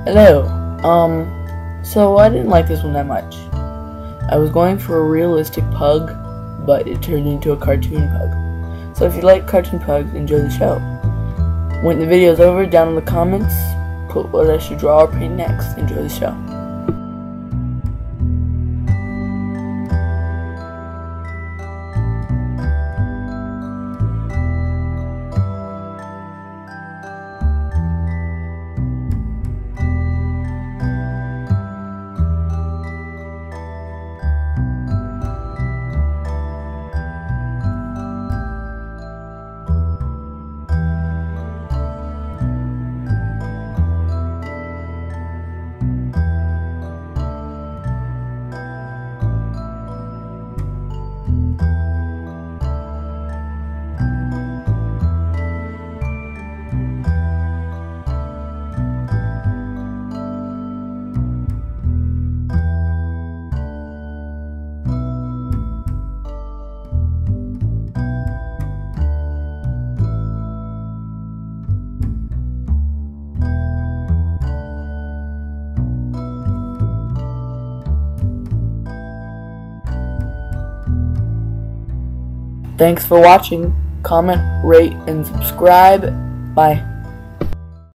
Hello. So I didn't like this one that much. I was going for a realistic pug, but it turned into a cartoon pug. So if you like cartoon pugs, enjoy the show. When the video's over, down in the comments, put what I should draw or paint next. Enjoy the show. Thanks for watching. Comment, rate, and subscribe. Bye.